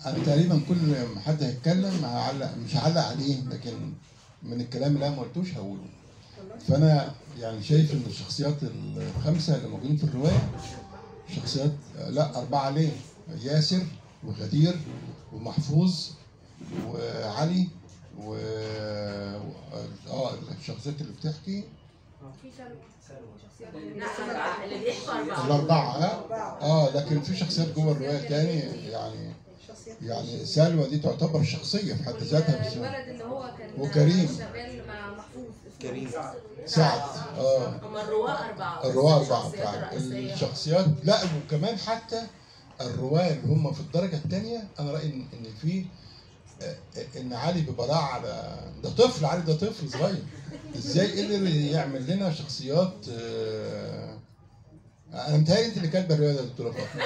انا تقريبا كل ما حد هيتكلم هعلق، مش هعلق عليه، لكن من الكلام اللي انا ما قلتوش هقوله. فانا يعني شايف ان الشخصيات الخمسه اللي موجودين في الروايه شخصيات، لا 4 ليه، ياسر وغدير ومحفوظ وعلي و الشخصيات اللي بتحكي في اللي بيحكوا 4 لكن في شخصيات جوه الروايه تاني، يعني سلوى دي تعتبر شخصيه في حد ذاتها، بس الولد اللي هو كان وكريم شغال مع محفوظ كريم سعد. هم الرواه 4 فعلا الشخصيات. لا وكمان حتى الرواه اللي هم في الدرجه الثانيه، انا رايي ان في ان علي ببراعه على ده طفل، علي ده طفل صغير، ازاي قدر يعمل لنا شخصيات. انا متهيألي انت اللي كاتبه الروايه يا دكتوره فاطمه.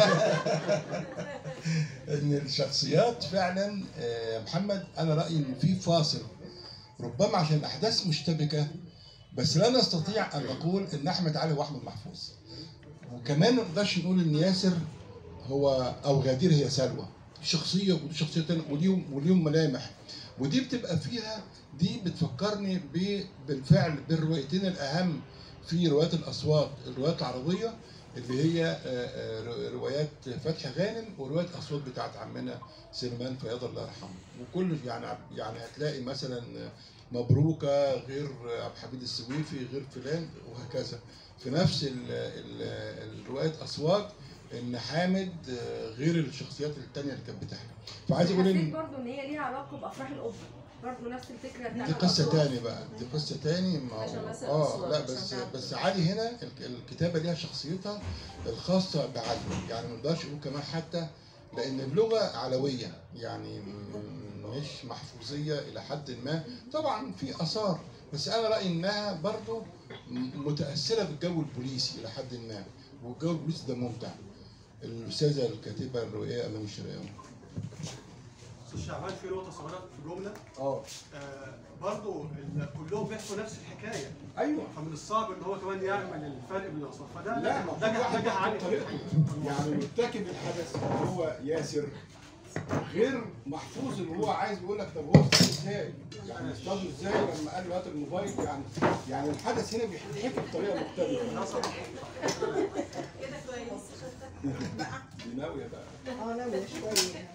ان الشخصيات فعلا محمد، انا رايي ان في فاصل، ربما عشان الاحداث مشتبكه، بس لا نستطيع ان نقول ان احمد علي واحمد محفوظ، وكمان ما نقدرش نقول ان ياسر هو او غدير هي سلوى، شخصيه ودي شخصيه ثانيه، وليهم ملامح، ودي بتبقى فيها، دي بتفكرني بالفعل بالروايتين الاهم في روايات الاصوات، الروايات العربيه اللي هي روايات فتحي غانم وروايه اصوات بتاعت عمنا سليمان فياض الله يرحمه، وكل يعني هتلاقي مثلا مبروكه غير عبد الحميد السويفي غير فلان وهكذا، في نفس الروايات اصوات ان حامد غير الشخصيات الثانيه اللي كانت بتحكي. فعايز اقول ان برضه ان هي ليها علاقه بافراح القبه، برضه نفس الفكره بتاعت دي قصه ثانيه بقى، دي قصه ثانيه. لا بس علي هنا الكتابه ليها شخصيتها الخاصه بعلي، يعني ما نقدرش نقول كمان حتى لان اللغه علويه، يعني مش محفوظيه الى حد ما، طبعا في اثار، بس انا رايي انها برضه متاثره بالجو البوليسي الى حد ما، والجو البوليسي ده ممتع. الاستاذه الكاتبه الروائيه امام الشرقاوي. استاذ شعبان، في نقطه صغيره في جمله برضه كلهم بيحكوا نفس الحكايه. ايوه، فمن الصعب ان هو كمان يعمل الفرق بين الاصوات، فده لا نجح عليه طريقته، يعني مرتكب الحدث اللي هو ياسر غير محفوظ، اللي هو عايز يقول لك طب هو اصطاد ازاي؟ يعني اصطاده ازاي لما قال له هات الموبايل؟ يعني الحدث هنا بيتحكي بطريقه مختلفه. كده كويس. دي ناويه بقى. ناويه شويه.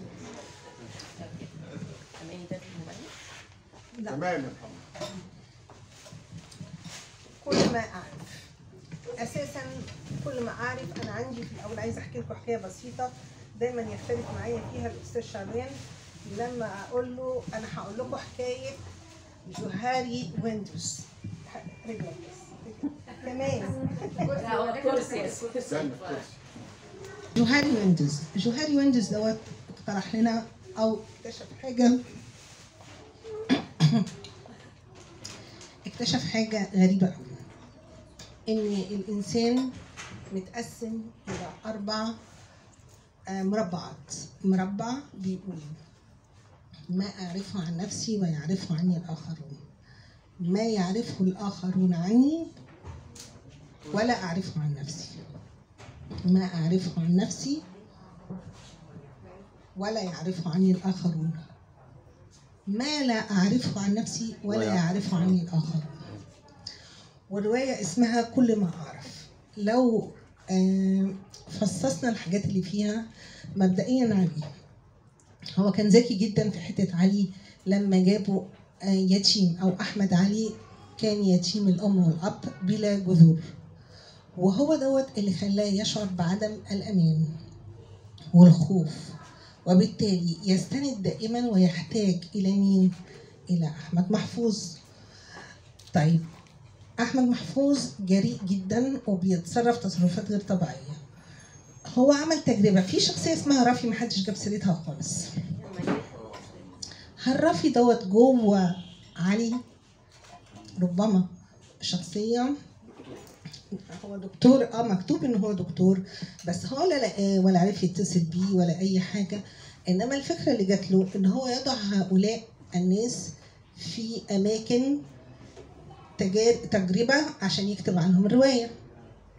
تمام يا محمد. كل ما اعرف اساسا، كل ما اعرف، انا عندي في الاول عايزه احكي لكم حكايه بسيطه دايما يختلف معايا فيها الاستاذ شعبان، لما اقول له انا هقول لكم حكايه جوهري ويندوز. رجع كمان جوهري ويندوز دوت اقترح لنا او اكتشف حاجه غريبه قوي، ان الانسان متقسم الى 4 مربعات. مربع بيقول ما اعرفه عن نفسي ويعرفه عني الاخرون، ما يعرفه الاخرون عني ولا اعرفه عن نفسي، ما اعرفه عن نفسي ولا يعرفه عني الاخرون، ما لا اعرفه عن نفسي ولا يعرفه عني الاخرون. والروايه اسمها كل ما اعرف. لو فصصنا الحاجات اللي فيها مبدئيا، علي هو كان ذكي جدا في حته علي لما جابوا يتيم، او احمد علي كان يتيم الام والاب بلا جذور، وهو دوت اللي خلاه يشعر بعدم الامان والخوف، وبالتالي يستند دائما ويحتاج الى مين؟ الى احمد محفوظ. طيب احمد محفوظ جريء جدا وبيتصرف تصرفات غير طبيعيه. هو عمل تجربه في شخصيه اسمها رافي، محدش جاب سيرتها خالص. هل رافي دوت جوه علي؟ ربما شخصيه، هو دكتور، مكتوب ان هو دكتور، بس هو لا لقاه ولا عرف يتصل بيه ولا اي حاجه، انما الفكره اللي جات له ان هو يضع هؤلاء الناس في اماكن تجربه عشان يكتب عنهم الروايه.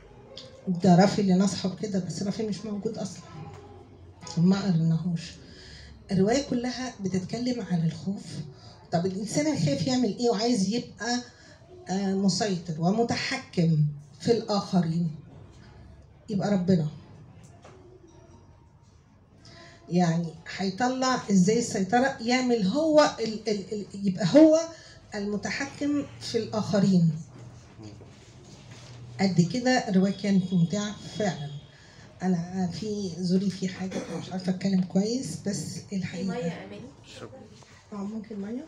ده رافي اللي نصحه كده، بس رافي مش موجود اصلا، ما قرناهوش. الرواية كلها بتتكلم عن الخوف. طب الإنسان الخايف يعمل إيه وعايز يبقى مسيطر ومتحكم في الآخرين؟ يبقى ربنا يعني هيطلع ازاي السيطرة، يعمل هو يبقى هو المتحكم في الآخرين. قد كده الرواية كانت ممتعة فعلا. أنا في زوري في حاجة مش عارفة أتكلم كويس، بس الحقيقة مية يا أماني؟ ممكن مية؟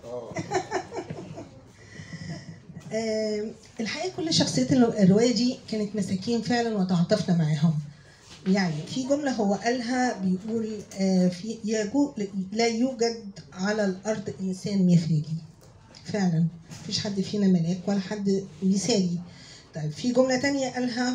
الحقيقة كل شخصيات الرواية دي كانت مساكين فعلا وتعاطفنا معاهم. يعني في جملة هو قالها بيقول لا يوجد على الأرض إنسان مثالي. فعلا مفيش حد فينا ملاك ولا حد مثالي. طيب في جملة تانية قالها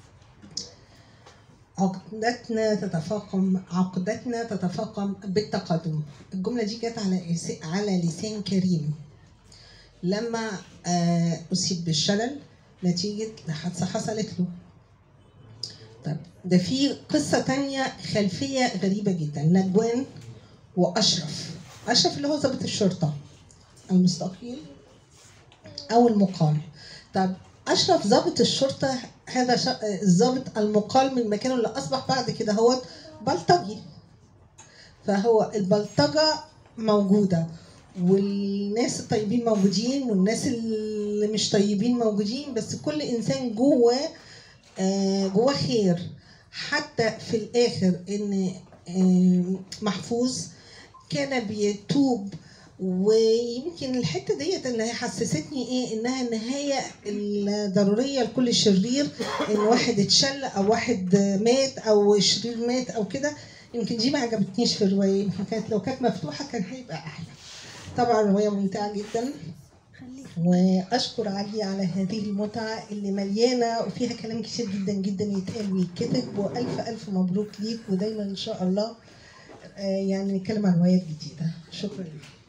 عقدتنا تتفاقم بالتقدم. الجملة دي جت على لسان كريم لما أصيب بالشلل نتيجة حادثة حصلت له. طب ده في قصة تانية خلفية غريبة جدا. نجوان وأشرف اللي هو ضابط الشرطة المستقيل أو المقام. طب أشرف ضابط الشرطة هذا الضابط المقال من مكانه اللي أصبح بعد كده هو بلطجي. فهو البلطجة موجودة والناس الطيبين موجودين والناس اللي مش طيبين موجودين، بس كل إنسان جواه خير. حتى في الآخر إن محفوظ كان بيتوب. ويمكن الحته ديت اللي حسستني انها النهايه الضروريه لكل شرير، ان واحد اتشل او واحد مات او شرير مات او كده. يمكن دي ما عجبتنيش في الروايه. لو كانت مفتوحه كان هيبقى احلى. طبعا الروايه ممتعه جدا، واشكر علي على هذه المتعه اللي مليانه وفيها كلام كتير جدا جدا يتقال ويتكتب. والف الف مبروك ليك، ودايما ان شاء الله يعني نتكلم عن روايات جديده. شكرا لك.